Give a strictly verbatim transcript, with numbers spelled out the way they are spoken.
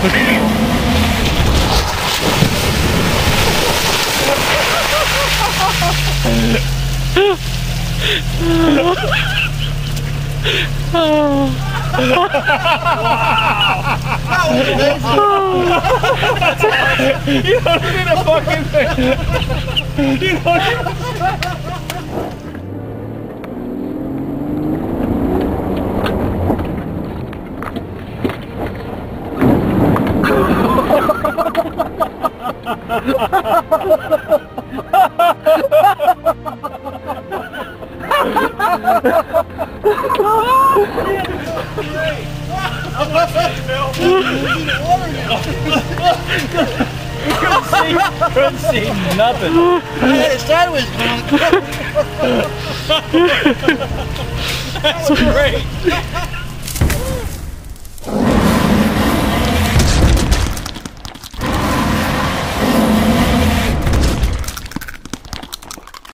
You don't need a fucking thing. You don't even... Couldn't see nothing. I had it sideways. That's great.